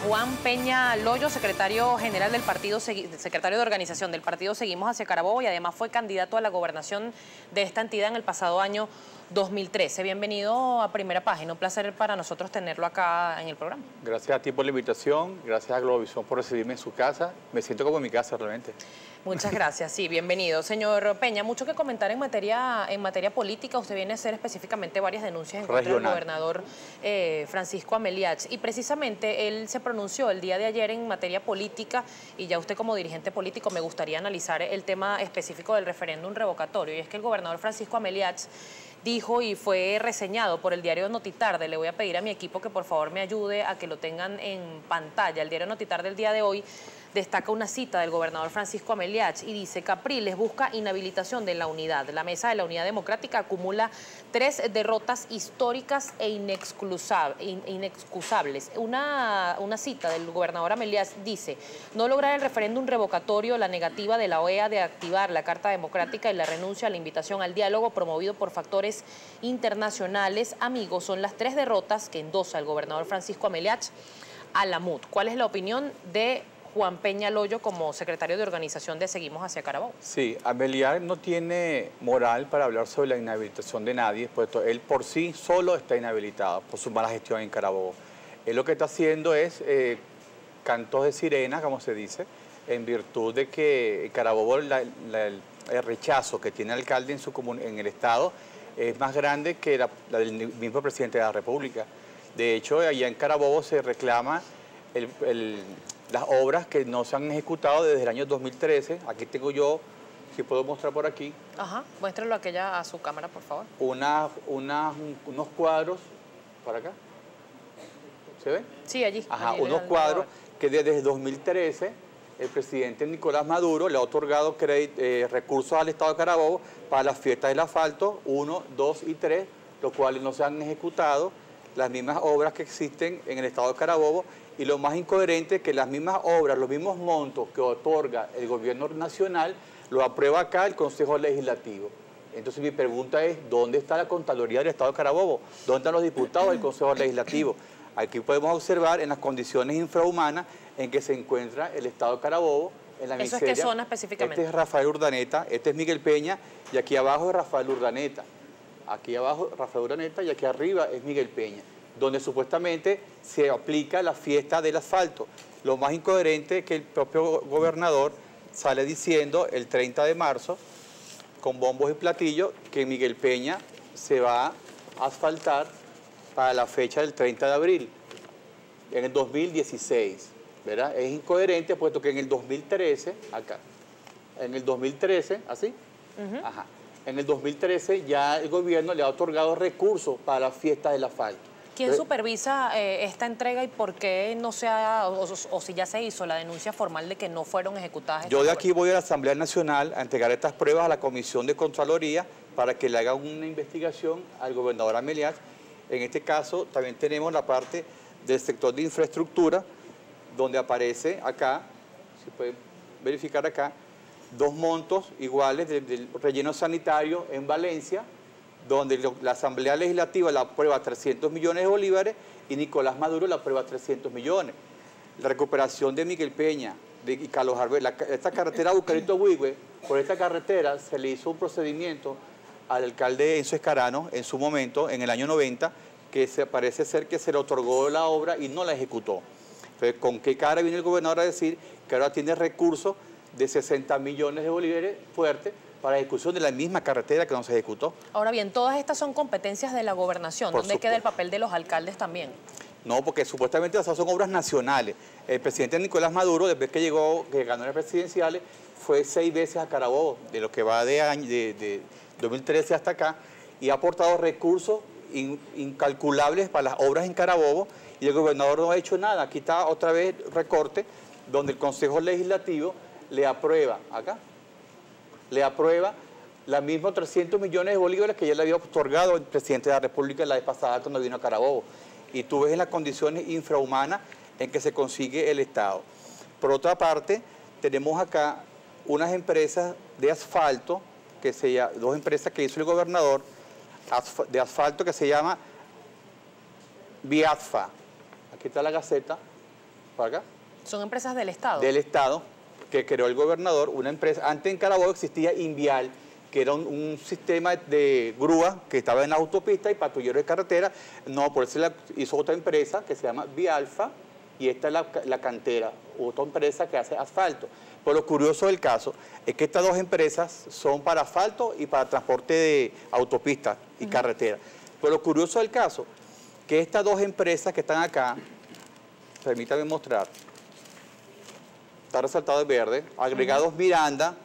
Juan Peña Loyo, secretario general del partido, secretario de organización del partido Seguimos Hacia Carabobo, y además fue candidato a la gobernación de esta entidad en el pasado año 2013. Bienvenido a Primera Página, un placer para nosotros tenerlo acá en el programa. Gracias a ti por la invitación, gracias a Globovisión por recibirme en su casa. Me siento como en mi casa realmente. Muchas gracias, sí, bienvenido. Señor Peña, mucho que comentar en materia política. Usted viene a hacer específicamente varias denuncias en contra del gobernador Francisco Ameliach, y precisamente él se pronunció el día de ayer en materia política, y ya usted como dirigente político me gustaría analizar el tema específico del referéndum revocatorio, y es que el gobernador Francisco Ameliach dijo, y fue reseñado por el diario Notitarde, le voy a pedir a mi equipo que por favor me ayude a que lo tengan en pantalla. El diario Notitarde del día de hoy destaca una cita del gobernador Francisco Ameliach y dice: Capriles busca inhabilitación de la unidad. La mesa de la Unidad Democrática acumula 3 derrotas históricas e inexcusables. Una cita del gobernador Ameliach dice: no lograr el referéndum revocatorio, la negativa de la OEA de activar la Carta Democrática y la renuncia a la invitación al diálogo promovido por factores internacionales amigos son las 3 derrotas que endosa el gobernador Francisco Ameliach a la MUD. ¿Cuál es la opinión de Juan Peña Loyo como secretario de organización de Seguimos Hacia Carabobo? Sí, Ameliach no tiene moral para hablar sobre la inhabilitación de nadie, puesto él por sí solo está inhabilitado por su mala gestión en Carabobo. Él lo que está haciendo es cantos de sirena, como se dice, en virtud de que Carabobo el rechazo que tiene el alcalde en el estado es más grande que la del mismo presidente de la República. De hecho, allá en Carabobo se reclama las obras que no se han ejecutado desde el año 2013. Aquí tengo yo, si puedo mostrar por aquí. Ajá, muéstralo a su cámara, por favor. Unos cuadros, ¿para acá? ¿Se ve? Sí, allí. Ajá, allí unos cuadros que desde el 2013 el presidente Nicolás Maduro le ha otorgado recursos al Estado de Carabobo para las fiestas del asfalto 1, 2 y 3, los cuales no se han ejecutado, las mismas obras que existen en el Estado de Carabobo. Y lo más incoherente es que las mismas obras, los mismos montos que otorga el gobierno nacional, lo aprueba acá el Consejo Legislativo. Entonces mi pregunta es: ¿dónde está la Contraloría del Estado de Carabobo? ¿Dónde están los diputados del Consejo Legislativo? Aquí podemos observar en las condiciones infrahumanas en que se encuentra el Estado de Carabobo, en la miseria. ¿Eso es qué zona específicamente? Este es Rafael Urdaneta, este es Miguel Peña, y aquí abajo es Rafael Urdaneta. Aquí abajo Rafael Urdaneta y aquí arriba es Miguel Peña, donde supuestamente se aplica la fiesta del asfalto. Lo más incoherente es que el propio gobernador sale diciendo el 30 de marzo, con bombos y platillos, que Miguel Peña se va a asfaltar para la fecha del 30 de abril, en el 2016, ¿verdad? Es incoherente, puesto que en el 2013, acá, en el 2013, ¿así? Ajá. En el 2013 ya el gobierno le ha otorgado recursos para la fiesta del asfalto. ¿Quién supervisa esta entrega y por qué no se ha, o si ya se hizo la denuncia formal de que no fueron ejecutadas? Yo de aquí voy a la Asamblea Nacional a entregar estas pruebas a la Comisión de Contraloría para que le hagan una investigación al gobernador Ameliach. En este caso también tenemos la parte del sector de infraestructura, donde aparece acá, si pueden verificar acá, 2 montos iguales del relleno sanitario en Valencia, donde la Asamblea Legislativa la aprueba 300 millones de bolívares y Nicolás Maduro la aprueba 300 millones. La recuperación de Miguel Peña y Carlos Arbel, esta carretera Bucarito-Huigüe, por esta carretera se le hizo un procedimiento al alcalde Enzo Escarano en su momento, en el año 90, que parece ser que se le otorgó la obra y no la ejecutó. Entonces, ¿con qué cara viene el gobernador a decir que ahora tiene recursos de 60 millones de bolívares fuertes para ejecución de la misma carretera que no se ejecutó? Ahora bien, todas estas son competencias de la gobernación. ¿Dónde queda el papel de los alcaldes también? No, porque supuestamente esas son obras nacionales. El presidente Nicolás Maduro, después que ganó las presidenciales, fue 6 veces a Carabobo, de lo que va de 2013 hasta acá, y ha aportado recursos incalculables para las obras en Carabobo, y el gobernador no ha hecho nada. Aquí está otra vez recorte, donde el Consejo Legislativo le aprueba, acá, le aprueba la misma 300 millones de bolívares que ya le había otorgado el presidente de la República la vez pasada cuando vino a Carabobo. Y tú ves en las condiciones infrahumanas en que se consigue el Estado. Por otra parte, tenemos acá unas empresas de asfalto, 2 empresas que hizo el gobernador de asfalto, que se llama Viasfa. Aquí está la Gaceta. para acá. ¿Son empresas del Estado? Del Estado, que creó el gobernador, una empresa. Antes en Carabobo existía Invial, que era un sistema de grúa que estaba en la autopista y patrulleros de carretera. No, por eso hizo otra empresa que se llama Vialfa, y esta es la cantera, otra empresa que hace asfalto. Pero lo curioso del caso es que estas dos empresas son para asfalto y para transporte de autopistas y carretera. Pero lo curioso del caso que estas dos empresas que están acá, permítame mostrar, está resaltado en verde, Agregados Miranda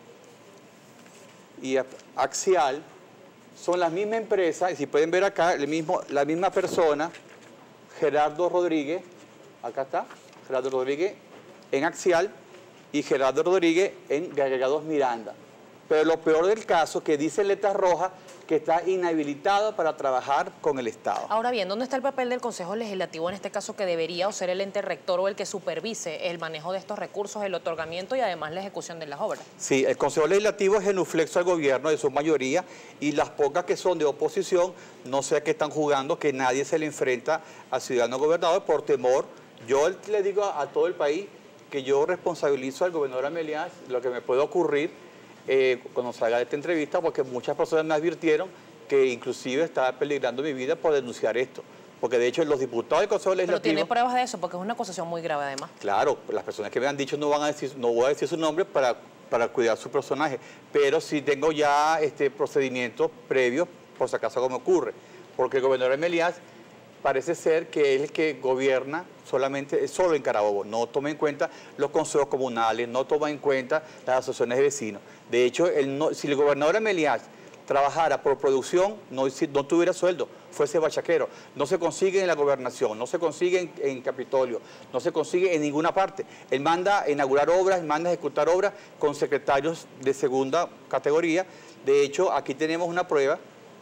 y Axial, son las mismas empresas, y si pueden ver acá, la misma persona, Gerardo Rodríguez, acá está, Gerardo Rodríguez en Axial y Gerardo Rodríguez en Agregados Miranda. Pero lo peor del caso es que dice en letras rojas que está inhabilitado para trabajar con el Estado. Ahora bien, ¿dónde está el papel del Consejo Legislativo en este caso, que debería o ser el ente rector o el que supervise el manejo de estos recursos, el otorgamiento y además la ejecución de las obras? Sí, el Consejo Legislativo es genuflexo al gobierno de su mayoría, y las pocas que son de oposición no sé a qué están jugando, que nadie se le enfrenta al ciudadano gobernador por temor. Yo le digo a todo el país que yo responsabilizo al gobernador Ameliat lo que me puede ocurrir cuando salga de esta entrevista, porque muchas personas me advirtieron que inclusive estaba peligrando mi vida por denunciar esto. Porque de hecho los diputados del Consejo Legislativo... Pero tiene pruebas de eso, porque es una acusación muy grave además. Claro, las personas que me han dicho no voy a decir su nombre para cuidar su personaje, pero sí tengo ya procedimientos previos por si acaso algo me ocurre. Porque el gobernador Ameliat parece ser que es el que gobierna solo en Carabobo, no toma en cuenta los consejos comunales, no toma en cuenta las asociaciones de vecinos. De hecho, si el gobernador Ameliat trabajara por producción, no tuviera sueldo, fuese bachaquero. No se consigue en la gobernación, no se consigue en Capitolio, no se consigue en ninguna parte. Él manda a inaugurar obras, manda a ejecutar obras con secretarios de segunda categoría. De hecho, aquí tenemos una prueba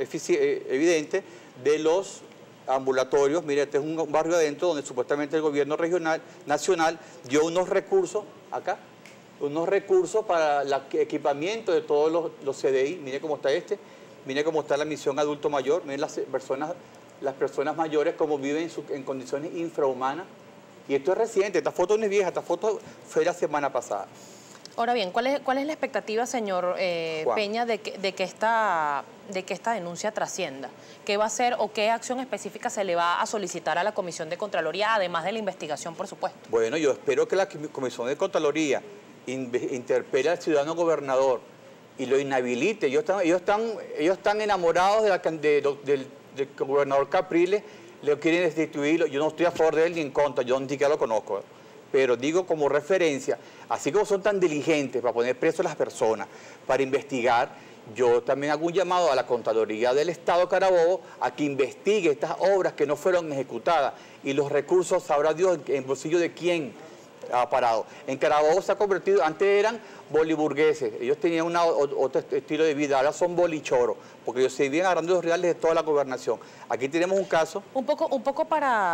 evidente de los ambulatorios. Mire, este es un barrio adentro donde supuestamente el gobierno nacional dio unos recursos, acá, unos recursos para el equipamiento de todos los CDI. Mire cómo está mire cómo está la misión adulto mayor, mire las personas mayores cómo viven en condiciones infrahumanas. Y esto es reciente, esta foto no es vieja, esta foto fue la semana pasada. Ahora bien, ¿cuál es la expectativa, señor Peña, de que esta denuncia trascienda? ¿Qué va a hacer o qué acción específica se le va a solicitar a la Comisión de Contraloría, además de la investigación, por supuesto? Bueno, yo espero que la Comisión de Contraloría interpele al ciudadano gobernador y lo inhabilite. Ellos están enamorados del gobernador Capriles, le quieren destituirlo. Yo no estoy a favor de él ni en contra, yo ni siquiera lo conozco. Pero digo como referencia, así como son tan diligentes para poner preso a las personas, para investigar, yo también hago un llamado a la Contraloría del Estado Carabobo a que investigue estas obras que no fueron ejecutadas y los recursos, sabrá Dios en bolsillo de quién ha parado. En Carabobo se ha convertido, antes eran boliburgueses, ellos tenían otro estilo de vida, ahora son bolichoros, porque ellos se viven agarrando los reales de toda la gobernación. Aquí tenemos un caso... Un poco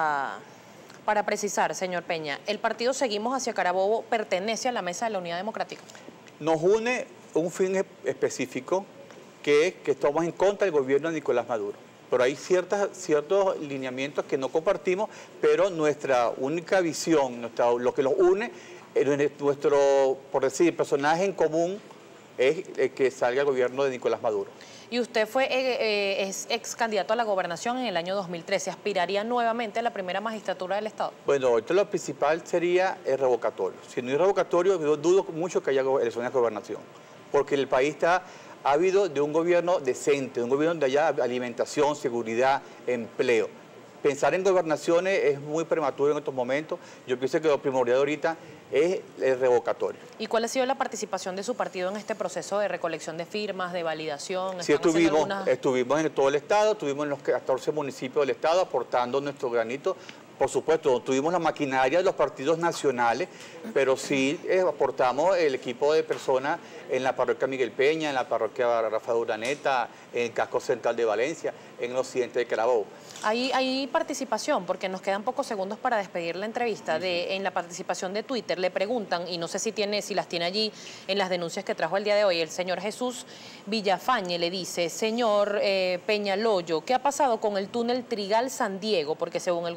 para precisar, señor Peña, ¿el partido Seguimos Hacia Carabobo pertenece a la Mesa de la Unidad Democrática? Nos une un fin específico, que es que estamos en contra del gobierno de Nicolás Maduro. Pero hay ciertos lineamientos que no compartimos, pero nuestra única visión, lo que los une, nuestro, por decir, personaje en común es el que salga el gobierno de Nicolás Maduro. Y usted es ex candidato a la gobernación en el año 2013. ¿Aspiraría nuevamente a la primera magistratura del Estado? Bueno, ahorita lo principal sería el revocatorio. Si no hay revocatorio, yo dudo mucho que haya elecciones de gobernación, porque el país está ávido de un gobierno decente, de un gobierno donde haya alimentación, seguridad, empleo. Pensar en gobernaciones es muy prematuro en estos momentos. Yo pienso que lo primordial ahorita es el revocatorio. ¿Y cuál ha sido la participación de su partido en este proceso de recolección de firmas, de validación? Sí, estuvimos en todo el Estado, estuvimos en los 14 municipios del Estado aportando nuestro granito. Por supuesto, no tuvimos la maquinaria de los partidos nacionales, pero sí aportamos el equipo de personas en la parroquia Miguel Peña, en la parroquia Rafael Urdaneta, en el casco central de Valencia, en el occidente de Carabobo. Hay participación, porque nos quedan pocos segundos para despedir la entrevista. En la participación de Twitter le preguntan, y no sé si las tiene allí en las denuncias que trajo el día de hoy, el señor Jesús Villafañe le dice: señor Peñaloyo, ¿qué ha pasado con el túnel Trigal-San Diego? Porque según el gobernador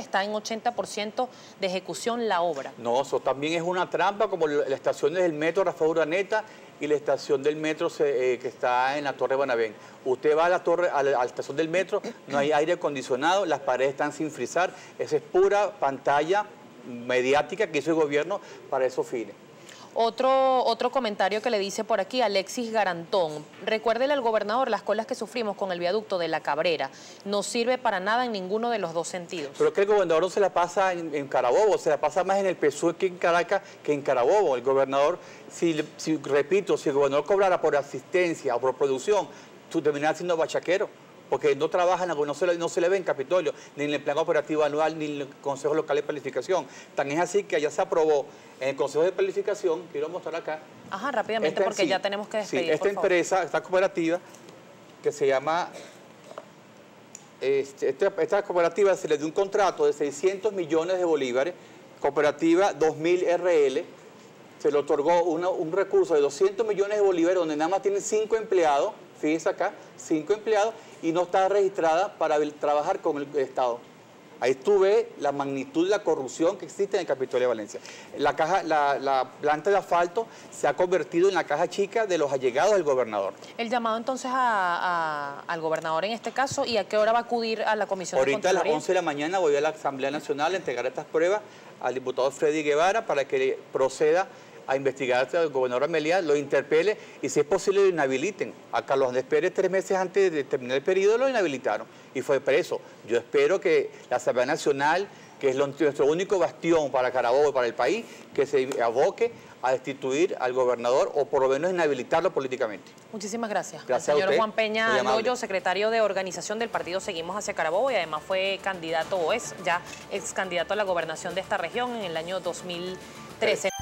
está en 80% de ejecución la obra. No, eso también es una trampa, como las estaciones del metro Rafael Urdaneta y la estación del metro que está en la Torre Banabén. Usted va a la estación del metro, no hay aire acondicionado, las paredes están sin frizar, esa es pura pantalla mediática que hizo el gobierno para esos fines. Otro comentario que le dice por aquí Alexis Garantón. Recuérdele al gobernador las colas que sufrimos con el viaducto de La Cabrera. No sirve para nada en ninguno de los dos sentidos. Pero que el gobernador no se la pasa en Carabobo, se la pasa más en el PSUV aquí en Caracas que en Carabobo. El gobernador, repito, si el gobernador cobrara por asistencia o por producción, tú terminarás siendo bachaquero. Porque no trabajan, no se le ve en Capitolio, ni en el plan operativo anual, ni en el Consejo Local de Planificación. Tan es así que allá se aprobó en el Consejo de Planificación, quiero mostrar acá. Ajá, rápidamente, porque ya tenemos que despedir, sí, esta empresa, esta cooperativa, que se llama, esta cooperativa se le dio un contrato de 600 millones de bolívares, cooperativa 2000 RL, se le otorgó un recurso de 200 millones de bolívares, donde nada más tienen 5 empleados, fíjense acá, 5 empleados, y no está registrada para trabajar con el Estado. Ahí estuve la magnitud de la corrupción que existe en el Capitolio de Valencia. La planta de asfalto se ha convertido en la caja chica de los allegados del gobernador. El llamado entonces al gobernador en este caso, ¿y a qué hora va a acudir a la Comisión de Contraloría? Ahorita a las 11 de la mañana voy a la Asamblea Nacional a entregar estas pruebas al diputado Freddy Guevara para que proceda a investigar al gobernador Ameliat, lo interpele y si es posible lo inhabiliten. A Carlos Andrés Pérez 3 meses antes de terminar el periodo lo inhabilitaron y fue preso. Yo espero que la Asamblea Nacional, que es nuestro único bastión para Carabobo y para el país, que se aboque a destituir al gobernador o por lo menos inhabilitarlo políticamente. Muchísimas gracias. Gracias al señor a usted. Juan Peña Loyo, secretario de organización del partido Seguimos Hacia Carabobo y además fue candidato o es ya ex candidato a la gobernación de esta región en el año 2013.